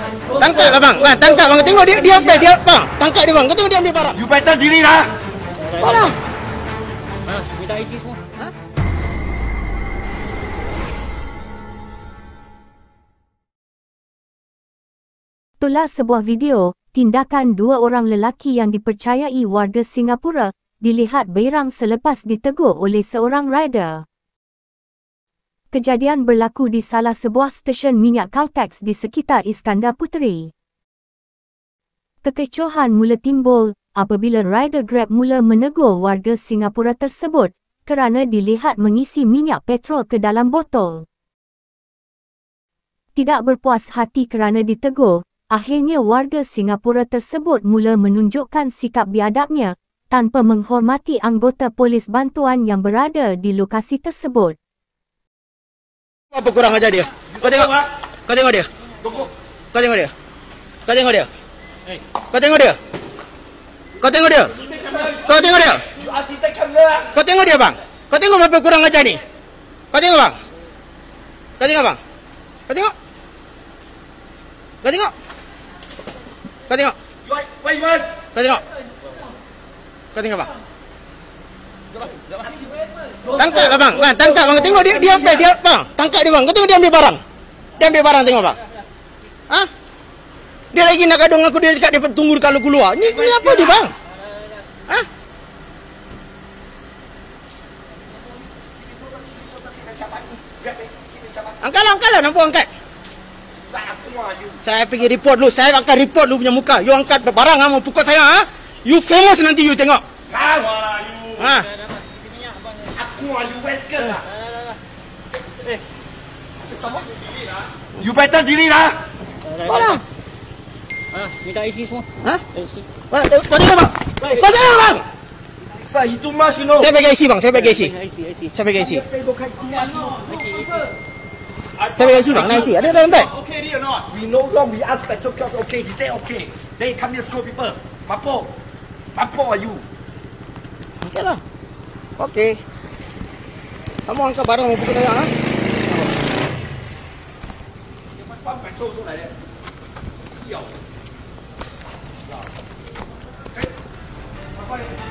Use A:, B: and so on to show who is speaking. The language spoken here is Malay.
A: Tangkap lah bang. Bang, tangkap bang. Tengok dia apa dia bang. Tangkap dia bang. Kau tengok dia ambil barang.
B: You better diri lah.
A: Alah.
C: Minta IC semua.
D: Itulah sebuah video, tindakan dua orang lelaki yang dipercayai warga Singapura, dilihat beirang selepas ditegur oleh seorang rider. Kejadian berlaku di salah sebuah stesen minyak Caltex di sekitar Iskandar Puteri. Kekecohan mula timbul apabila rider Grab mula menegur warga Singapura tersebut kerana dilihat mengisi minyak petrol ke dalam botol. Tidak berpuas hati kerana ditegur, akhirnya warga Singapura tersebut mula menunjukkan sikap biadabnya tanpa menghormati anggota polis bantuan yang berada di lokasi tersebut.
A: Apa kurang ajar dia? Kau tengok. Kau tengok dia. Kau tengok dia. Kau tengok dia. Kau tengok dia. Kau tengok dia. Kau tengok dia. Kau tengok dia bang. Kau tengok apa kurang ajar ni? Kau tengok bang. Kau tengok bang. Kau tengok. Kau tengok. Kau tengok. Kau tengok. Kau tengok bang. Tangkap lah bang. Bang, tangkap bang. Tengok dia apa dia bang. Tangkap dia bang. Kau tengok dia ambil barang. Dia ambil barang tengok bang. Ha? Dia lagi nak kadung aku, dia dekat dia tunggu kalau keluar. Ni apa dia bang? Ha? Angkat lah, nampak angkat. Saya pergi report lu. Saya akan report lu punya muka. You angkat barang mau pukul saya ha? You famous nanti you tengok. Ha?
B: You wasted lah. You better diri lah.
A: Alah.
C: Minta IC semua.
A: Ha? Bang, kau tengok bang. Kau tengok bang.
B: Sa itu mas you know.
A: Saya bagi IC bang. Saya bagi IC.
C: IC.
A: Saya bagi IC.
C: IC.
A: Saya bagi IC bang. Nak IC. Ada dalam bag.
B: Okay or not? We no long we ask petrol cost okay. He say okay. Then he come here scold people. Mapo are you?
A: Okey lah. Okey. Kamu angkat barang mau pukul saya ha?
B: Petrol so like that. Siao.